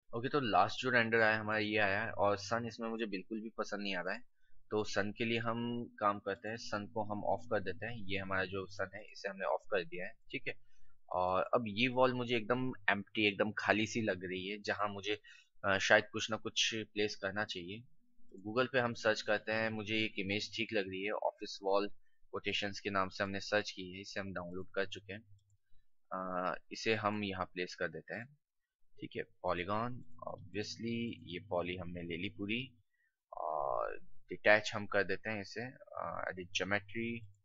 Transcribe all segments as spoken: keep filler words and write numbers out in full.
Okay, तो last जो render आया हमारा ये आया है, और सन इसमें मुझे बिल्कुल भी पसंद नहीं आ रहा है। तो सन के लिए हम काम करते हैं, सन को हम ऑफ कर देते हैं। ये हमारा जो सन है इसे हमने ऑफ कर दिया है, ठीक है। और अब ये वॉल मुझे एकदम एम्प्टी, एकदम खाली सी लग रही है, जहाँ मुझे अ, शायद कुछ ना कुछ प्लेस करना चाहिए। तो गूगल पे हम सर्च करते हैं, मुझे एक इमेज ठीक लग रही है, ऑफिस वॉल कोटेशंस के नाम से हमने सर्च की है, इसे हम डाउनलोड कर चुके हैं। अ, इसे हम यहाँ प्लेस कर देते हैं, ठीक है। पॉलीगॉन, ऑब्वियसली ये पॉली हमने ले ली पूरी। और डिटैच हम कर देते हैं इसे, edit geometry,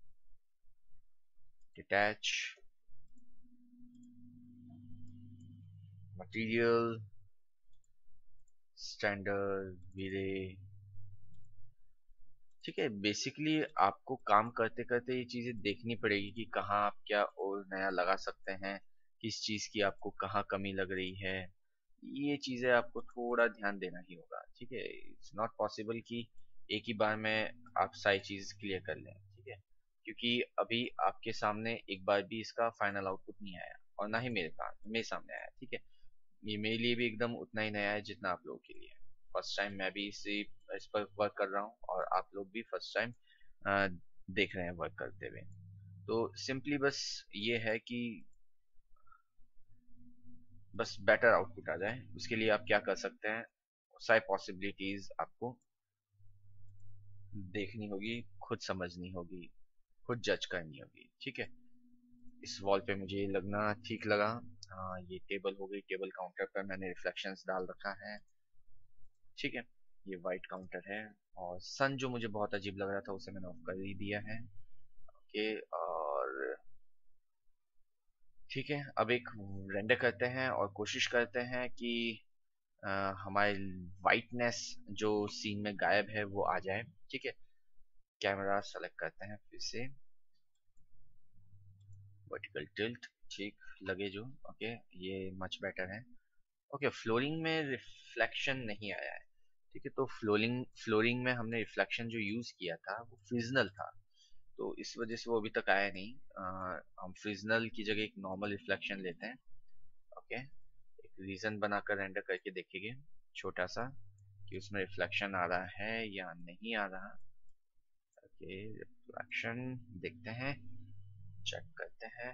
detach, material, standard, wire, ठीक है। बेसिकली आपको काम करते करते ये चीजें देखनी पड़ेगी कि कहाँ आप क्या और नया लगा सकते हैं, किस चीज की आपको कहाँ कमी लग रही है। ये चीजें आपको थोड़ा ध्यान देना ही होगा, ठीक है। इट्स नॉट पॉसिबल कि एक ही बार में आप सारी चीज क्लियर कर लें, ठीक है। क्योंकि अभी आपके सामने एक बार भी इसका फाइनल आउटपुट नहीं आया, और ना ही मेरे पास मेरे सामने आया, ठीक है। ये मेरे लिए भी एकदम उतना ही नया है जितना आप लोगों के लिए है। फर्स्ट टाइम मैं भी इसी इस पर वर्क कर रहा हूँ, और आप लोग भी फर्स्ट टाइम देख रहे हैं वर्क करते हुए। तो सिंपली बस ये है कि बस बेटर आउटपुट आ जाए, उसके लिए आप क्या कर सकते हैं, सारी पॉसिबिलिटीज आपको देखनी होगी, खुद समझनी होगी, खुद जज करनी होगी, ठीक है। इस वॉल पे मुझे ये लगना ठीक लगा। आ, ये टेबल हो गई, टेबल काउंटर पर मैंने रिफ्लेक्शंस डाल रखा है, ठीक है। ये वाइट काउंटर है, और सन जो मुझे बहुत अजीब लग रहा था उसे मैंने ऑफ कर ही दिया है, ओके। और ठीक है, अब एक रेंडर करते हैं और कोशिश करते हैं कि अ, हमारी वाइटनेस जो सीन में गायब है वो आ जाए, ठीक है। कैमरा सेलेक्ट करते हैं फिर से, वर्टिकल टिल्ट, ठीक लगे जो, ओके। ये मच बेटर है, ओके। फ्लोरिंग में रिफ्लेक्शन नहीं आया है, ठीक है। तो फ्लोरिंग फ्लोरिंग में हमने रिफ्लेक्शन जो यूज किया था वो फ्रिजनल था, तो इस वजह से वो अभी तक आया नहीं। अ, हम फ्रिजनल की जगह एक नॉर्मल रिफ्लेक्शन लेते हैं, ओके। एक रीजन बनाकर रेंडर करके देखेंगे छोटा सा कि उसमें रिफ्लेक्शन आ रहा है या नहीं आ रहा, ओके। रिफ्लेक्शन देखते हैं, चेक करते हैं,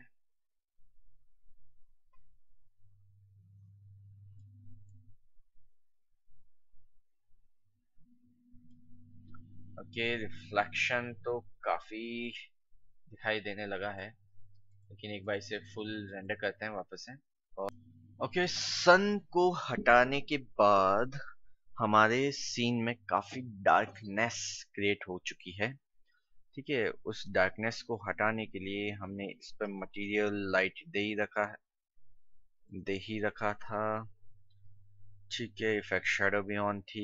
ओके। रिफ्लेक्शन तो काफी दिखाई देने लगा है, लेकिन एक बार इसे फुल रेंडर करते हैं वापस से। ओके, सन को हटाने के बाद हमारे सीन में काफी डार्कनेस क्रिएट हो चुकी है, ठीक है। उस डार्कनेस को हटाने के लिए हमने इस पर मटेरियल लाइट दे ही रखा है, दे ही रखा था, ठीक है। इफेक्ट शैडो भी ऑन थी,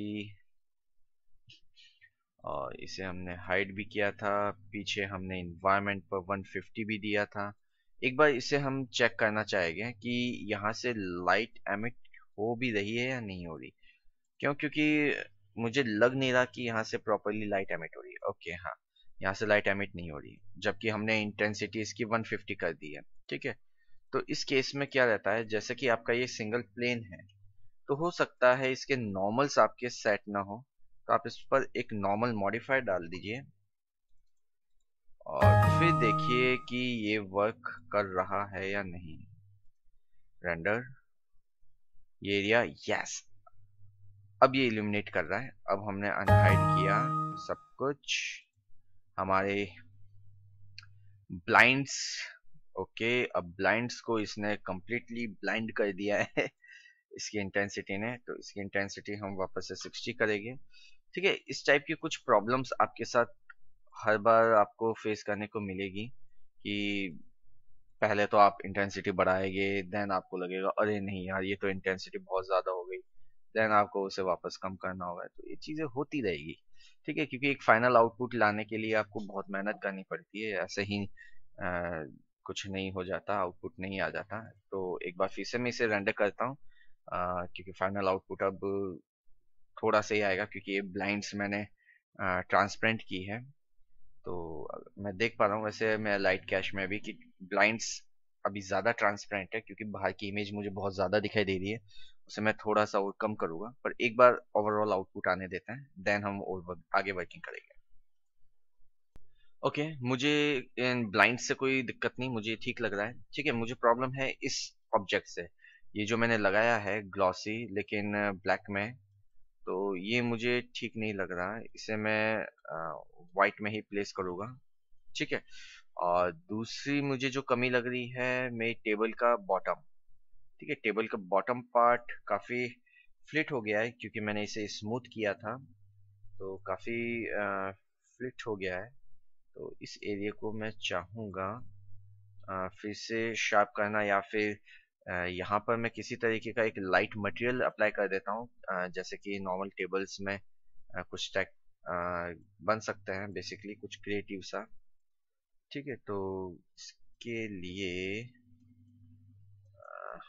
और इसे हमने हाइड भी किया था। पीछे हमने इन्वायरमेंट पर वन फिफ्टी भी दिया था। एक बार इसे हम चेक करना चाहेंगे कि यहाँ से लाइट एमिट हो भी रही है या नहीं हो रही। क्यों? क्योंकि मुझे लग नहीं रहा कि यहाँ से प्रॉपरली लाइट एमिट हो रही है, ओके। हाँ, यहाँ से लाइट एमिट नहीं हो रही, जबकि हमने इंटेंसिटी इसकी वन फिफ्टी कर दी है, ठीक है। तो इस केस में क्या रहता है, जैसे कि आपका ये सिंगल प्लेन है, तो हो सकता है इसके नॉर्मल्स आपके सेट ना हो, तो आप इस पर एक नॉर्मल मॉडिफायर डाल दीजिए, और फिर देखिए कि ये वर्क कर रहा है या नहीं। रेंडर ये एरिया, यस, अब ये इल्यूमिनेट कर रहा है। अब हमने अनहाइड किया सब कुछ, हमारे ब्लाइंड्स, ओके। अब ब्लाइंड्स को इसने कंप्लीटली ब्लाइंड कर दिया है इसकी इंटेंसिटी ने, तो इसकी इंटेंसिटी हम वापस से सिक्सटी करेंगे, ठीक है। इस टाइप की कुछ प्रॉब्लम्स आपके साथ हर बार आपको फेस करने को मिलेगी कि पहले तो आप इंटेंसिटी बढ़ाएंगे, देन आपको लगेगा अरे नहीं यार ये तो इंटेंसिटी बहुत ज़्यादा हो गई, देन आपको उसे वापस कम करना होगा। तो ये चीज़ें होती रहेगी, ठीक है। क्योंकि एक फाइनल आउटपुट लाने के लिए आपको बहुत मेहनत करनी पड़ती है, ऐसे ही आ, कुछ नहीं हो जाता, आउटपुट नहीं आ जाता। तो एक बार फिर से मैं इसे रेंडर करता हूँ, आ, क्योंकि फाइनल आउटपुट अब थोड़ा सही आएगा, क्योंकि ये ब्लाइंड्स मैंने ट्रांसपेरेंट की है। तो मैं देख पा रहा हूँ वैसे मैं लाइट कैश में भी कि ब्लाइंड्स अभी ज़्यादा ट्रांसपेरेंट है, क्योंकि बाहर की इमेज मुझे बहुत ज़्यादा दिखाई दे रही है, उसे मैं थोड़ा सा और कम करूंगा, पर एक बार ओवरऑल आउटपुट आने देते हैं, देन हम और आगे वर्किंग करेंगे। ओके okay, मुझे इन ब्लाइंड से कोई दिक्कत नहीं, मुझे ठीक लग रहा है। ठीक है, मुझे प्रॉब्लम है इस ऑब्जेक्ट से। ये जो मैंने लगाया है ग्लॉसी लेकिन ब्लैक में, तो ये मुझे ठीक नहीं लग रहा। इसे मैं वाइट में ही प्लेस करूँगा। ठीक है, और दूसरी मुझे जो कमी लग रही है मेरी टेबल का बॉटम। ठीक है, टेबल का बॉटम पार्ट काफ़ी फ्लिट हो गया है क्योंकि मैंने इसे स्मूथ किया था, तो काफ़ी फ्लिट हो गया है। तो इस एरिया को मैं चाहूँगा अ, फिर से शार्प करना, या फिर अ, यहाँ पर मैं किसी तरीके का एक लाइट मटेरियल अप्लाई कर देता हूँ, अ, जैसे कि नॉर्मल टेबल्स में अ, कुछ टैग बन सकते हैं, बेसिकली कुछ क्रिएटिव सा। ठीक है, तो इसके लिए अ,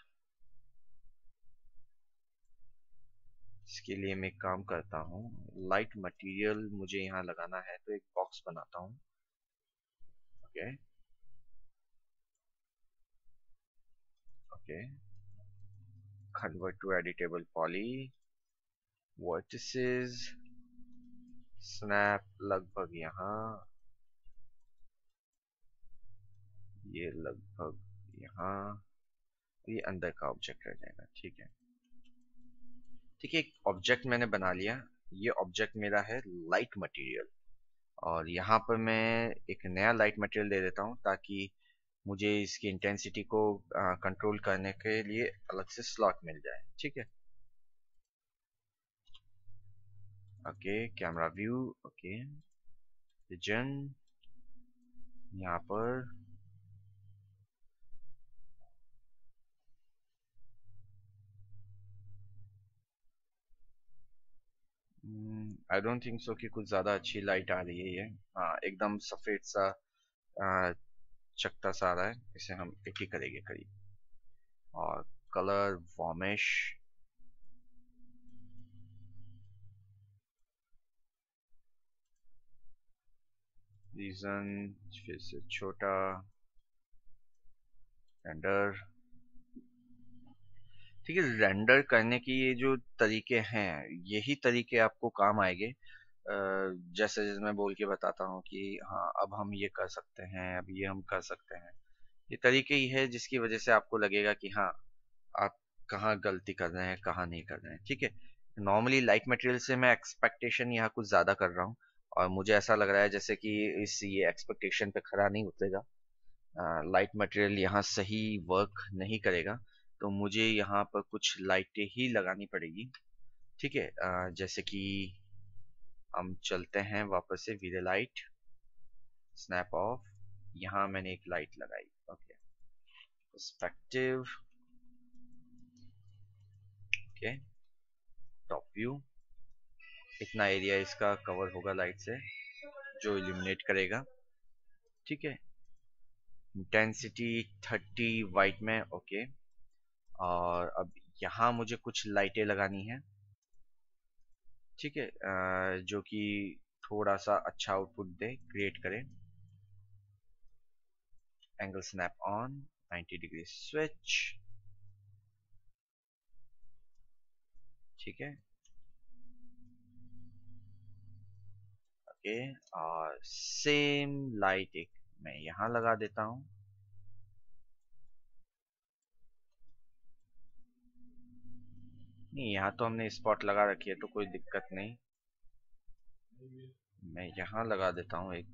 इसके लिए मैं एक काम करता हूँ, लाइट मटेरियल मुझे यहाँ लगाना है, तो एक बॉक्स बनाता हूँ। Okay okay, convert to editable poly, vertices, snap लगभग यहाँ, ये लगभग यहाँ, ये अंदर का ऑब्जेक्ट रह जाएगा। ठीक है, ठीक है, एक ऑब्जेक्ट मैंने बना लिया। ये ऑब्जेक्ट मेरा है लाइट मटेरियल, और यहाँ पर मैं एक नया लाइट मटेरियल दे देता हूँ ताकि मुझे इसकी इंटेंसिटी को कंट्रोल करने के लिए अलग से स्लॉट मिल जाए। ठीक है, okay, camera view, okay, region यहाँ पर, आई डोंट थिंक सो कि कुछ ज्यादा अच्छी लाइट आ रही है ये। हाँ, एकदम सफेद सा आ, चकता सा आ रहा है, इसे हम एटी करेंगे करीब। और कलर वॉर्मिश, रीजन फिर से छोटा, रेंडर। ठीक है, रेंडर करने की ये जो तरीके हैं, यही तरीके आपको काम आएंगे। अ, जैसे जैसे मैं बोल के बताता हूँ कि हाँ अब हम ये कर सकते हैं, अब ये हम कर सकते हैं, ये तरीके ही है जिसकी वजह से आपको लगेगा कि हाँ आप कहाँ गलती कर रहे हैं, कहाँ नहीं कर रहे हैं। ठीक है, नॉर्मली लाइट मटेरियल से मैं एक्सपेक्टेशन यहाँ कुछ ज़्यादा कर रहा हूँ, और मुझे ऐसा लग रहा है जैसे कि इस ये एक्सपेक्टेशन पे खरा नहीं उतरेगा, लाइट मटेरियल यहाँ सही वर्क नहीं करेगा, तो मुझे यहाँ पर कुछ लाइटें ही लगानी पड़ेगी। ठीक है, अ, जैसे कि हम चलते हैं वापस से वीरे लाइट, स्नैप ऑफ, यहाँ मैंने एक लाइट लगाई। Okay, perspective, okay, top view, इतना एरिया इसका कवर होगा लाइट से जो इल्यूमिनेट करेगा। ठीक है, इंटेंसिटी थर्टी वाइट में, ओके। और अब यहाँ मुझे कुछ लाइटें लगानी है। ठीक है, अ, जो कि थोड़ा सा अच्छा आउटपुट दे, क्रिएट करे। Angle snap on, ninety degree switch. ठीक है, ओके, और सेम लाइट एक मैं यहाँ लगा देता हूँ। नहीं, यहाँ तो हमने स्पॉट लगा रखी है तो कोई दिक्कत नहीं, मैं यहाँ लगा देता हूँ एक।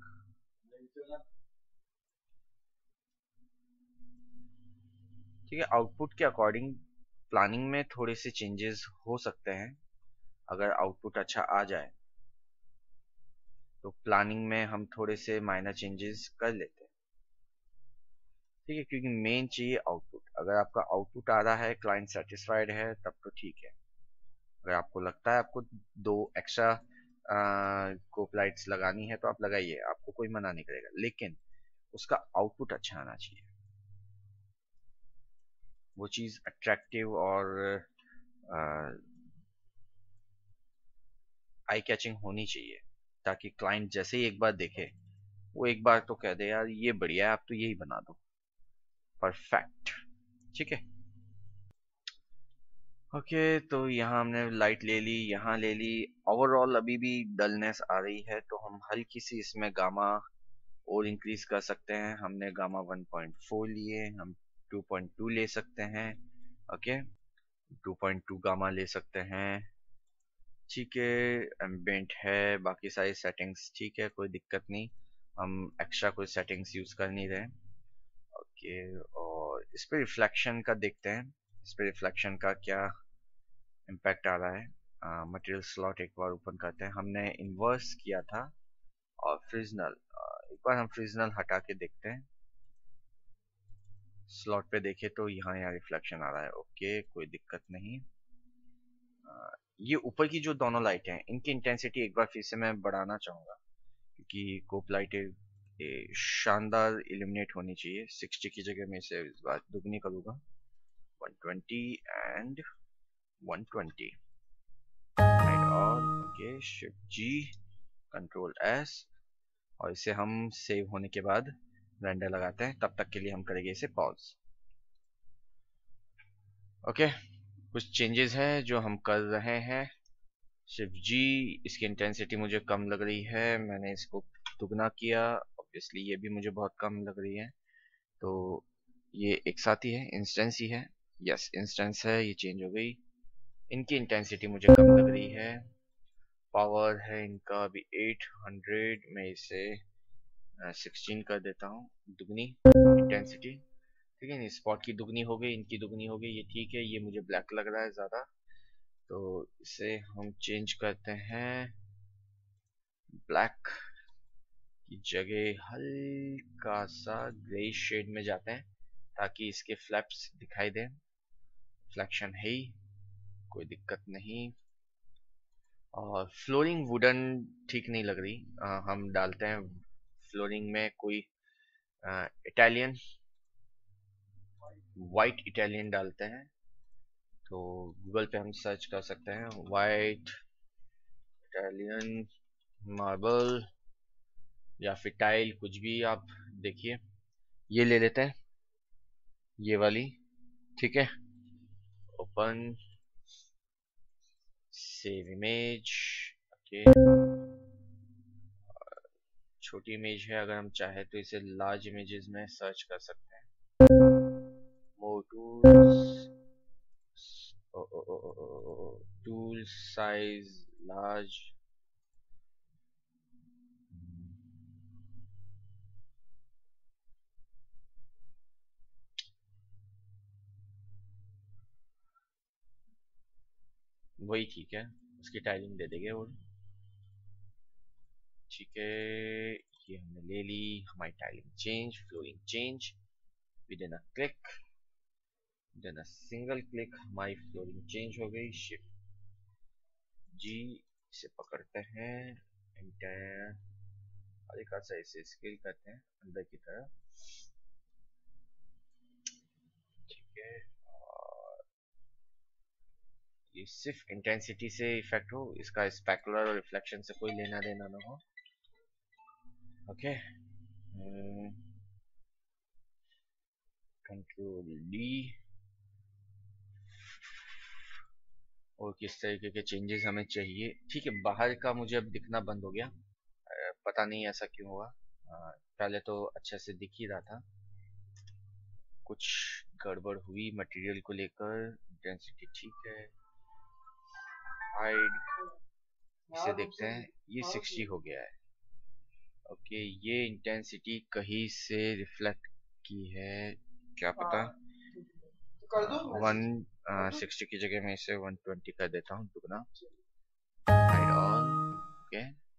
ठीक है, आउटपुट के अकॉर्डिंग प्लानिंग में थोड़े से चेंजेस हो सकते हैं। अगर आउटपुट अच्छा आ जाए तो प्लानिंग में हम थोड़े से माइनर चेंजेस कर लेते हैं। ठीक है, क्योंकि मेन चाहिए आउटपुट। अगर आपका आउटपुट आ रहा है, क्लाइंट सेटिस्फाइड है, तब तो ठीक है। अगर आपको लगता है आपको दो एक्स्ट्रा कोप लाइट्स लगानी है तो आप लगाइए, आपको कोई मना नहीं करेगा, लेकिन उसका आउटपुट अच्छा आना चाहिए। वो चीज़ अट्रैक्टिव और आई कैचिंग होनी चाहिए, ताकि क्लाइंट जैसे ही एक बार देखे वो एक बार तो कह दे यार ये बढ़िया है, आप तो यही बना दो, परफेक्ट। ठीक है, ओके तो यहाँ हमने लाइट ले ली, यहाँ ले ली। ओवरऑल अभी भी डलनेस आ रही है, तो हम हल्की सी इसमें गामा और इंक्रीज कर सकते हैं। हमने गामा वन पॉइंट फोर लिए, हम टू पॉइंट टू ले सकते हैं। Okay, two point two gamma ले सकते हैं। ठीक है, एम्बिएंट है, बाकी सारी सेटिंग्स ठीक है, कोई दिक्कत नहीं। हम एक्स्ट्रा कोई सेटिंग्स यूज कर नहीं रहे। ओके, और इस पे रिफ्लेक्शन का देखते हैं, इस पे रिफ्लेक्शन का क्या इम्पैक्ट आ रहा है। मटेरियल स्लॉट एक बार ओपन करते हैं, हमने इन्वर्स किया था। और फ्रिजनल, एक बार हम फ्रिजनल हटा के देखते हैं। स्लॉट पे देखे तो यहाँ यहाँ रिफ्लेक्शन आ रहा है। ओके, कोई दिक्कत नहीं। आ, ये ऊपर की जो दोनों लाइटें हैं, इनकी इंटेंसिटी एक बार फिर से मैं बढ़ाना चाहूंगा, क्योंकि कोप लाइटें शानदार इल्यूमिनेट होनी चाहिए। सिक्सटी की जगह मैं इसे इस बार दुगनी करूंगा, one twenty and one twenty. Light on. Okay, shift G, control S, और इसे हम सेव होने के बाद रेंडर लगाते हैं। तब तक के लिए हम करेंगे इसे पॉज। ओके, कुछ चेंजेस हैं जो हम कर रहे हैं। शिफ्ट जी, इसकी इंटेंसिटी मुझे कम लग रही है, मैंने इसको दुगना किया। ऑब्वियसली ये भी मुझे बहुत कम लग रही है, तो ये एक साथ ही है, इंस्टेंस ही है। यस, इंस्टेंस है, ये चेंज हो गई। इनकी इंटेंसिटी मुझे कम लग रही है। पावर है इनका अभी एट हंड्रेड, मैं इसे सिक्सटीन कर देता हूँ, दुगनी इंटेंसिटी। ठीक है, स्पॉट की दुगनी हो गई, इनकी दुगनी हो गई, ये ठीक है। ये मुझे ब्लैक लग रहा है ज़्यादा, तो इसे हम चेंज करते हैं। ब्लैक की जगह हल्का सा ग्रे शेड में जाते हैं, ताकि इसके फ्लैप्स दिखाई दें। फ्लैक्शन है ही, कोई दिक्कत नहीं। और फ्लोरिंग वुडन ठीक नहीं लग रही, आ, हम डालते हैं फ्लोरिंग में कोई इटालियन, वाइट इटालियन डालते हैं। तो गूगल पे हम सर्च कर सकते हैं वाइट इटालियन मार्बल या फिर टाइल, कुछ भी आप देखिए। ये ले लेते हैं, ये वाली। ठीक है, ओपन, सेव इमेज। ओके, छोटी इमेज है, अगर हम चाहे तो इसे लार्ज इमेजेस में सर्च कर सकते हैं। More tools, tool size large. वही ठीक है, उसकी टाइलिंग दे देंगे। और ठीक है, ये हमने ले ली हमारी tiling change, flooring change. Within a click, within a single click हमारी फ्लोरिंग चेंज हो गई। शिफ्ट जी, इसे पकड़ते हैं, एंटायर हल्का सा इसे स्केल करते हैं अंदर की तरफ। ठीक है, और ये सिर्फ इंटेंसिटी से इफेक्ट हो, इसका स्पेकुलर और रिफ्लेक्शन से कोई लेना देना ना हो। Okay, control D. और किस तरीके के चेंजेस हमें चाहिए। ठीक है, बाहर का मुझे अब दिखना बंद हो गया, पता नहीं ऐसा क्यों हुआ। पहले तो अच्छे से दिख ही रहा था, कुछ गड़बड़ हुई मटेरियल को लेकर। इंटेंसिटी ठीक है, हाइड, इसे देखते हैं, ये सिक्सटी हो गया है। ओके, ये इंटेंसिटी कहीं से रिफ्लेक्ट की है, क्या पता। वन सिक्सटी की जगह मैं इसे वन ट्वेंटी कर देता हूँ, दुगना। Hide on. ओके,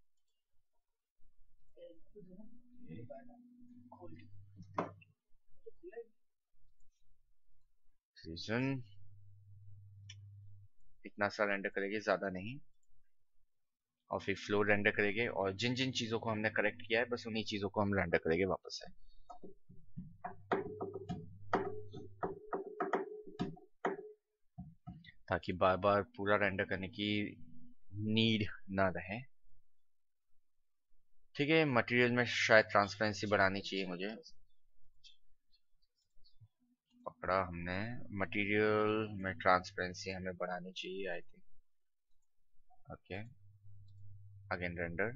रीजन इतना सा रेंडर करेंगे, ज्यादा नहीं। और फिर फ्लोर रेंडर करेंगे, और जिन जिन चीजों को हमने करेक्ट किया है, बस उन्हीं चीजों को हम रेंडर करेंगे वापस से, ताकि बार बार पूरा रेंडर करने की नीड ना रहे। ठीक है, मटेरियल में शायद ट्रांसपेरेंसी बढ़ानी चाहिए मुझे, पकड़ा हमने। मटेरियल में ट्रांसपेरेंसी हमें बढ़ानी चाहिए I think. Okay, again render.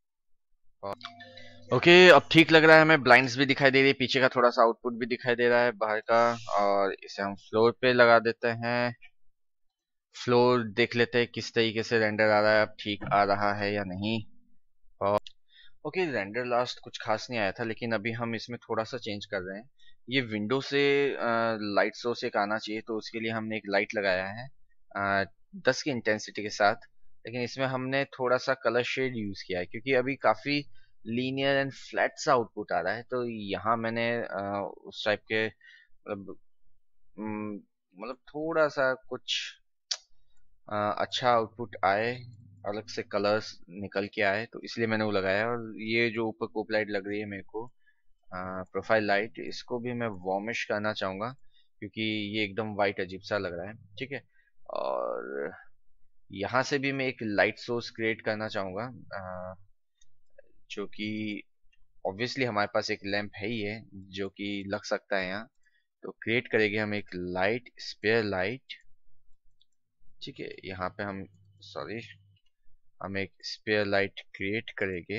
Okay okay, अब ठीक लग रहा है हमें। ब्लाइंड्स भी दिखाई दे रही है, पीछे का थोड़ा सा आउटपुट भी दिखाई दे रहा है बाहर का। और इसे हम फ्लोर पे लगा देते हैं। फ्लोर देख लेते हैं किस तरीके से रेंडर आ रहा है, अब ठीक आ रहा है या नहीं। और ओके, रेंडर लास्ट कुछ खास नहीं आया था, लेकिन अभी हम इसमें थोड़ा सा चेंज कर रहे हैं। ये विंडो से लाइट सोर्स एक आना चाहिए, तो उसके लिए हमने एक लाइट लगाया है आ, दस की इंटेंसिटी के साथ। लेकिन इसमें हमने थोड़ा सा कलर शेड यूज किया है, क्योंकि अभी काफी लीनियर एंड फ्लैट सा आउटपुट आ रहा है। तो यहाँ मैंने आ, उस टाइप के मतलब हम्म, मतलब थोड़ा सा कुछ आ, अच्छा आउटपुट आए, अलग से कलर्स निकल के आए, तो इसलिए मैंने वो लगाया। और ये जो ऊपर कोप लाइट लग रही है मेरे को, प्रोफाइल लाइट, इसको भी मैं वॉर्मिश करना चाहूंगा, क्योंकि ये एकदम वाइट अजीब सा लग रहा है। ठीक है, और यहाँ से भी मैं एक लाइट सोर्स क्रिएट करना चाहूंगा, आ, जो कि ऑब्वियसली हमारे पास एक लैंप है ही है जो कि लग सकता है यहाँ। तो क्रिएट करेंगे हम एक लाइट, स्पेयर लाइट। ठीक है, यहाँ पे हम सॉरी हम एक स्पेयर लाइट क्रिएट करेंगे।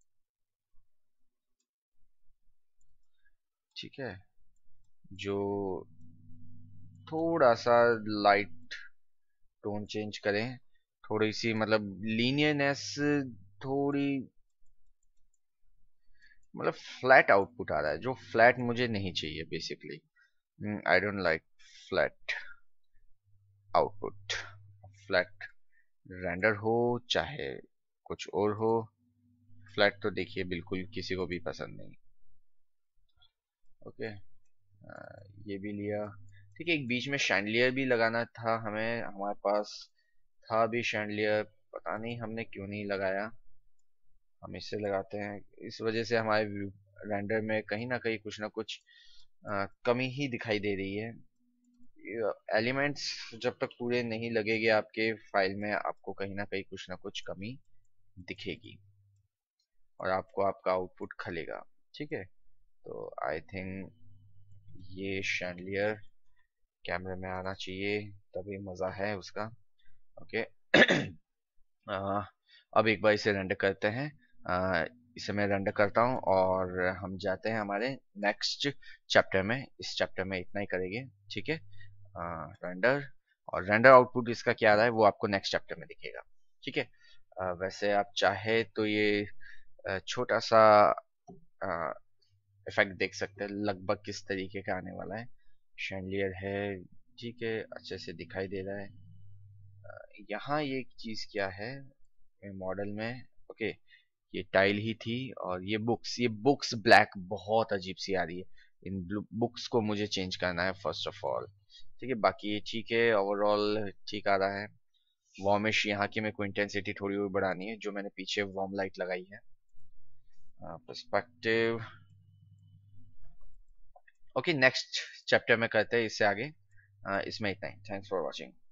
ठीक है, जो थोड़ा सा लाइट टोन चेंज करें, थोड़ी सी मतलब लीनियरनेस, थोड़ी मतलब फ्लैट आउटपुट आ रहा है, जो फ्लैट मुझे नहीं चाहिए basically. I don't like flat output. Flat render हो चाहे कुछ और हो, फ्लैट तो देखिए बिल्कुल किसी को भी पसंद नहीं। ओके, ये भी लिया। ठीक है, एक बीच में शैंडलियर भी लगाना था हमें, हमारे पास था भी शैंडलियर, पता नहीं हमने क्यों नहीं लगाया। हम इससे लगाते हैं, इस वजह से हमारे रेंडर में कहीं ना कहीं कुछ ना कुछ आ, कमी ही दिखाई दे रही है। एलिमेंट्स जब तक पूरे नहीं लगेंगे आपके फाइल में, आपको कहीं ना कहीं कुछ ना कुछ कमी दिखेगी और आपको आपका आउटपुट खलेगा। ठीक है, तो आई थिंक ये शैंडलियर कैमरे में आना चाहिए, तभी मज़ा है उसका। ओके आ, अब एक बार इसे रेंडर करते हैं। आ, इसे मैं रेंडर करता हूँ और हम जाते हैं हमारे नेक्स्ट चैप्टर में। इस चैप्टर में इतना ही करेंगे। ठीक है, रेंडर, और रेंडर आउटपुट इसका क्या आ रहा है वो आपको नेक्स्ट चैप्टर में दिखेगा। ठीक है, आ, वैसे आप चाहे तो ये आ, छोटा सा इफेक्ट देख सकते हैं लगभग किस तरीके का आने वाला है। शैंडलियर है, ठीक है, अच्छे से दिखाई दे रहा है। यहाँ ये एक चीज क्या है मॉडल में। ओके, ये टाइल ही थी, और ये बुक्स ये बुक्स ब्लैक बहुत अजीब सी आ रही है। इन बुक्स को मुझे चेंज करना है फर्स्ट ऑफ ऑल। ठीक है, बाकी ये ठीक है, ओवरऑल ठीक आ रहा है। वॉर्मिश यहाँ की मेरे को इंटेंसिटी थोड़ी और बढ़ानी है, जो मैंने पीछे वॉर्म लाइट लगाई है। पर्सपेक्टिव ओके, नेक्स्ट चैप्टर में करते हैं इससे आगे। uh, इसमें इतना ही। Thanks for watching.